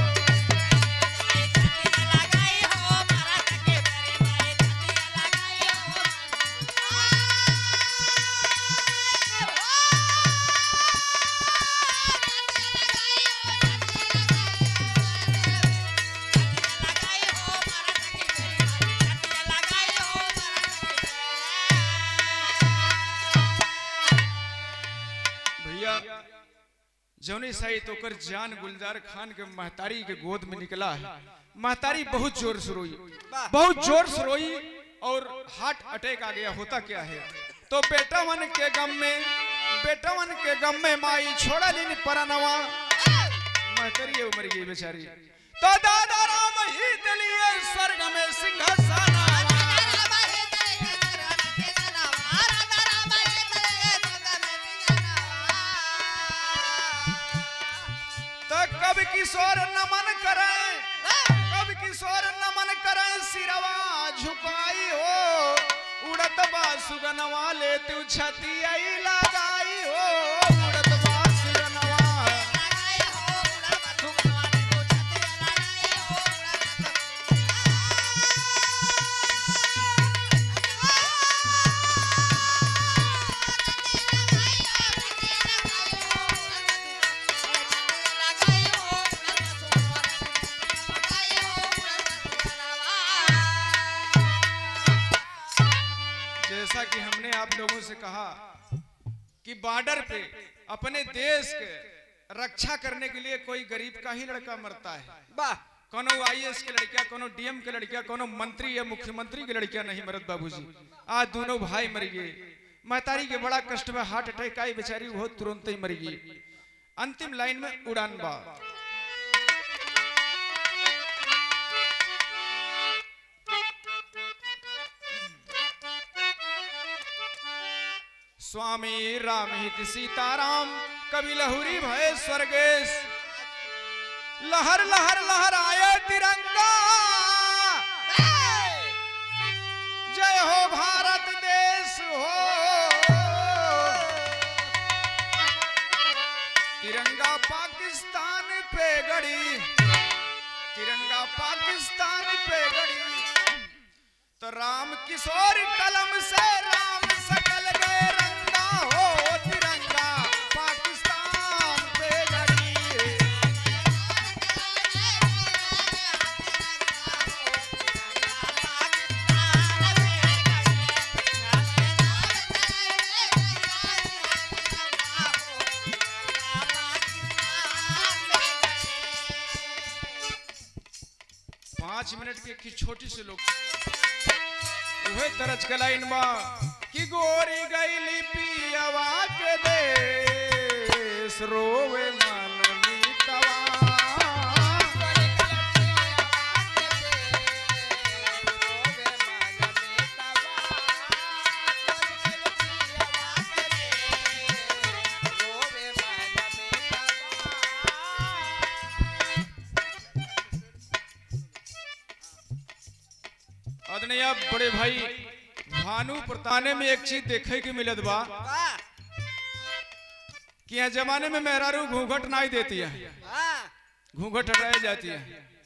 जौनी साई तो कर जान गुलजार खान के महतारी के गोद में निकला है। महतारी बहुत जोर से रोई, बहुत जोर से रोई और हार्ट अटैक आ गया। होता क्या है तो बेटवन के गम में बेटवन के गम में माई छोड़ा ली परनवा, महतारी उमर गई बेचारी। तो दादा राम ही दिलिए स्वर्ग में सिंहासन, कब किशोर नमन करे कब किशोर नमन करे सिरवा झुकाई हो, उड़त बा सुगनवा ले तू छती आई लगाई हो, उड़त बा सुगनवा से कहा कि बॉर्डर पे अपने देश के रक्षा करने के लिए कोई गरीब का ही लड़का मरता है, वाह, कोनो आई ए एस के लड़किया, कोनो डी एम के लड़किया, कोनो मंत्री या मुख्यमंत्री के लड़किया नहीं मरत बाबूजी। आज दोनों भाई मर गए। महतारी के बड़ा कष्ट में हार्ट अटैक आई, बेचारी वो तुरंत ही मर गई। अंतिम लाइन में उड़ान बा, स्वामी राम हित सीताराम कवि लहुरी भय स्वर्गेश। लहर लहर लहर आए तिरंगा, जय हो भारत देश हो। तिरंगा पाकिस्तान पे गड़ी, तिरंगा पाकिस्तान पे गड़ी, तो राम किशोर कलम से राम सकल गए रंगा हो। तिरंगा पाकिस्तान पे गड़ी, पांच मिनट के की छोटी सी लोग वह तरज कलाइन बा कि गोरी गईली पियवा के देश रोवे मानवी तवा। आदरणीय बड़े भाई भानु प्रताने में एक चीज देखे के मिलत बा कि यहाँ जमाने में मेहरारू घूंघट नहीं देती है, घूंघट हटाई जाती है।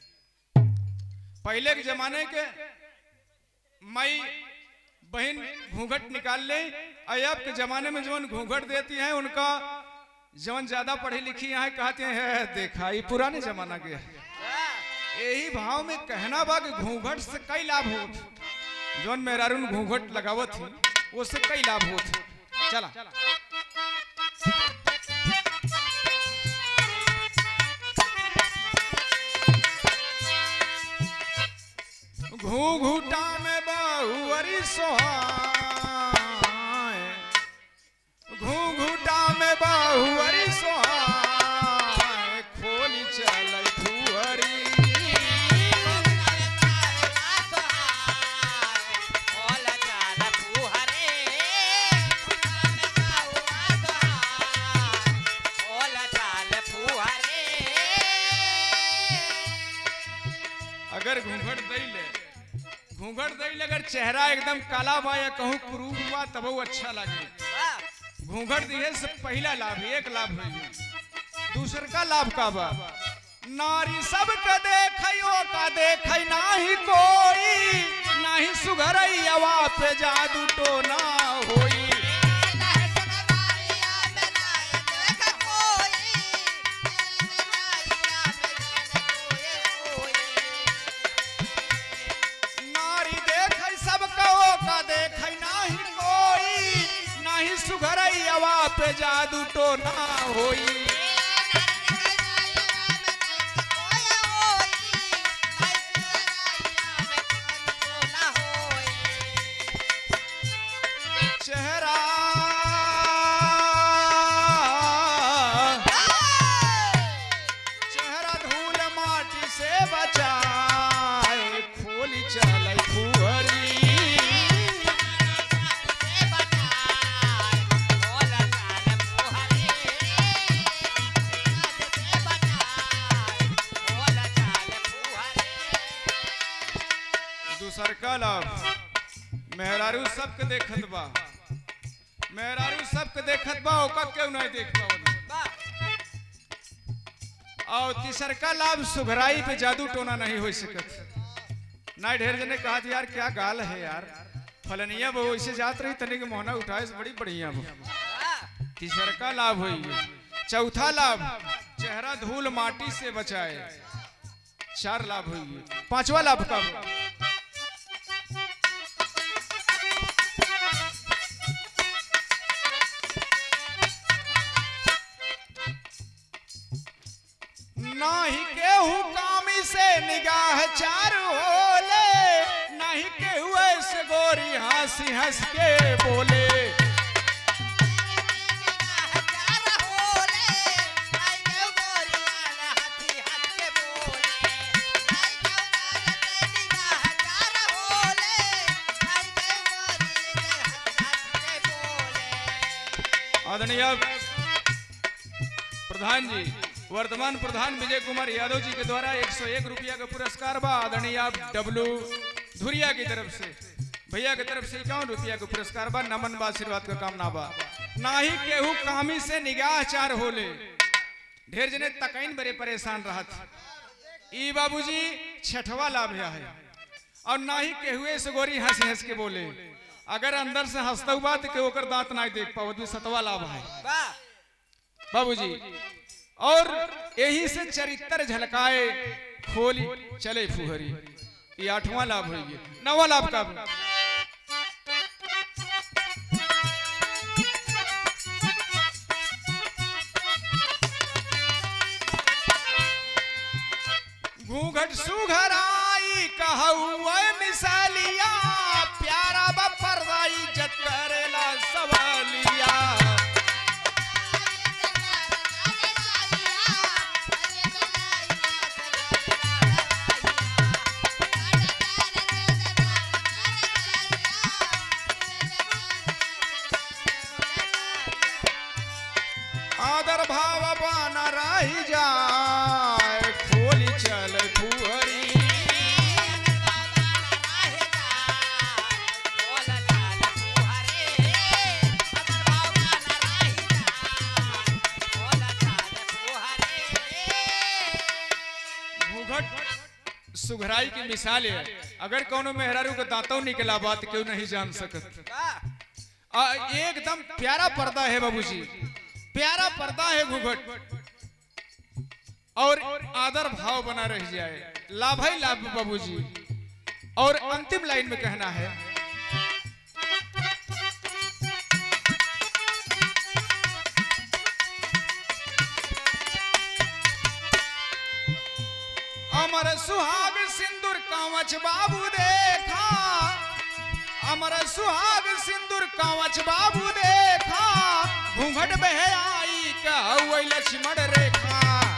पहले के जमाने के माई बहन घूंघट निकाल ले, अब के जमाने में जवन घूंघट देती है उनका जवन ज्यादा पढ़ी लिखी यहाँ कहते हैं देखा ये पुराने जमाना के है। यही भाव में कहना बा कि घूंघट से कई लाभ होत, जौन मेहरारून घूंघट लगावत थी उससे कई लाभ होत। चला घूंघूटा में बहुअरी सोहाय, घूंघूटा में बहुअरी सोहाय, खोली चल फुहरी। अगर घूंघट दैले घूंघट दैले अगर चेहरा एकदम काला बा या कहूँ कुरूप बा तब वो अच्छा लगे। घूंघट दिए से पहला लाभ एक लाभ है, दूसर का लाभ का बा नारी सब का देखो का देख नाही कोई, नाही सुघरैया पे जादू टोना होई। सुघरैया पे जादू टोना होई। चेहरा चेहरा धूल माटी से बचाए, खोली चल फुहरी। दूसरका लाभ मेहरारू सबके देखत बा, मेहरारू सबके देखत बा ओका क्यों नहीं देख पावत। और तीसरका लाभ सुघराई पे जादू टोना नहीं हो सकत। ना ढेर जने कहा यार क्या गाल है यार, फलनिया वो ऐसे जात रही तने के मोहना उठाए से बड़ी बढ़िया वो। तीसरका लाभ हुई। चौथा लाभ चेहरा धूल माटी से बचाए, चार लाभ हुई। पांचवा लाभ का नाही केहू कामी से निगाह चार होले, नहीं केहू ऐसे गोरी हंसी हंस के बोले। आदरणीय प्रधान जी, वर्तमान प्रधान विजय कुमार यादव जी के द्वारा एक सौ एक रुपया का पुरस्कार बा। आदरणीय डब्लू धुरिया की तरफ से भैया की तरफ से इक्यावन रुपया का पुरस्कार बा। नमन बा, आशीर्वाद का कामना बा। नाही केहू कामी से निगाह चार होले, ढेर जने तकैन बड़े परेशान रहत। ई बाबूजी छठवा लाभ है। और नाही केहुए से गोरी हंसी हंस के बोले, अगर अंदर से हंसता हुआ तो केहू कर दांत ना देख पाओ, तो सतवा लाभ है बाबूजी। और यही से चरित्र झलकाए खोली चले फुहरी, ये आठवां लाभ होगी। नवा लाभ का घूंघट सुघराई कहूए मिसालिया, प्यारा बपरवाई इज्जत करेला सवालिया। आदर भाव बना रही जाए खोली चल फुहरी। सुघराई की मिसाल है, अगर कोनो मेहरारू के दांतों निकला बात क्यों नहीं जान सकत। एकदम प्यारा पर्दा है बाबूजी, प्यारा पर्दा है घूंघट, और आदर भाव बना रह जाए, लाभ ही लाभ बाबूजी। और अंतिम लाइन में कहना है, अमर सुहाग सिंदूर कांवच बाबू देखा, अमर सुहाग सिंदूर कांवच बाबू देखा, घूंघट बह आई कहूँ लक्ष्मण रेखा।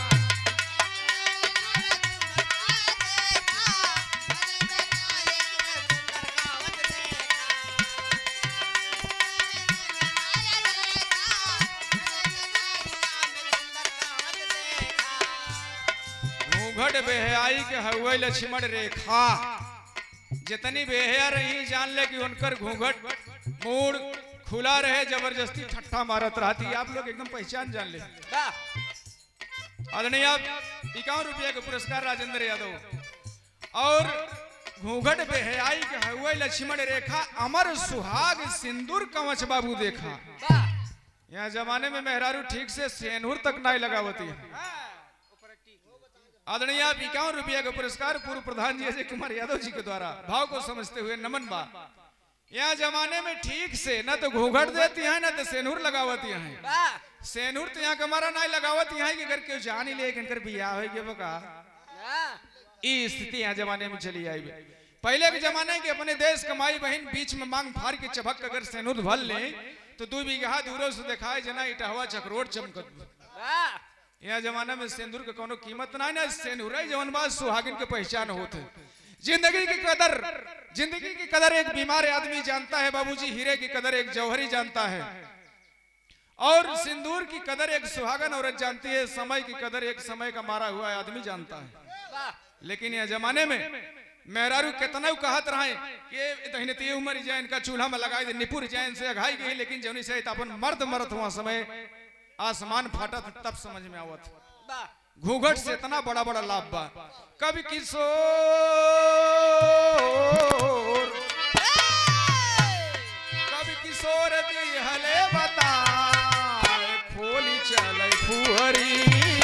घूंघट बेहयाई के हवे लक्ष्मण रेखा। जितनी बेहया रही जान ले कि उनकर घूंघट मूड खुला रहे, जबरदस्ती ठट्ठा मारत रहती। आप लोग एकदम पहचान जान ले। आदरणीय इक्यावन रुपया का पुरस्कार राजेंद्र यादव। और घूंघट बेहयाई के हवे लक्ष्मण रेखा, अमर सुहाग सिंदूर कवच बाबू देखा। यहाँ जमाने में मेहरारू ठीक से सेनूर तक नहीं लगावती है। आदरणीय इक्यावन रुपया का पुरस्कार पूर्व प्रधान जी अजय कुमार यादव जी के द्वारा भाव को समझते हुए नमन बा। यहाँ जमाने में ठीक से न तो घूंघट देती है न तो सेनूर लगावती है। सेनूर तो यहाँ कमारा नहीं लगावती है कि अगर क्यों जान ही ले इनकर बियाह हो बका। ये स्थिति यहाँ जमाने में चली आई। पहले के जमाने के अपने देश कमाई बहन बीच में मांग फाड़ के चबक अगर सेनूर भल ले तो दो बीघा दूरों से दिखाए जना इटहवा चकरोट चमकत। यह जमाना में सिंदूर के कोनो कीमत ना ना, सिंदूर ही जवन बात सुहागिन के पहचान होते। जिंदगी की कदर, जिंदगी की कदर एक बीमार आदमी जानता है बाबूजी, हीरे की कदर एक जौहरी जानता है, और सिंदूर की कदर एक सुहागन औरत जानती है, समय की कदर एक समय का मारा हुआ आदमी जानता है। लेकिन यह जमाने में मेहरारू कितना कहत रहे कि दहिनती उम्र जाए इनका चूल्हा में लगाई निपुर जाए इनसे अघाई गई, लेकिन जौनी से अपन मर्द मरत हुआ समय आसमान फाटा तब समझ में आवत। घूंघट से इतना बड़ा बड़ा लाभ बा। कभी किशोर कभी किशोर दी हले बता खोली चल फुहरी।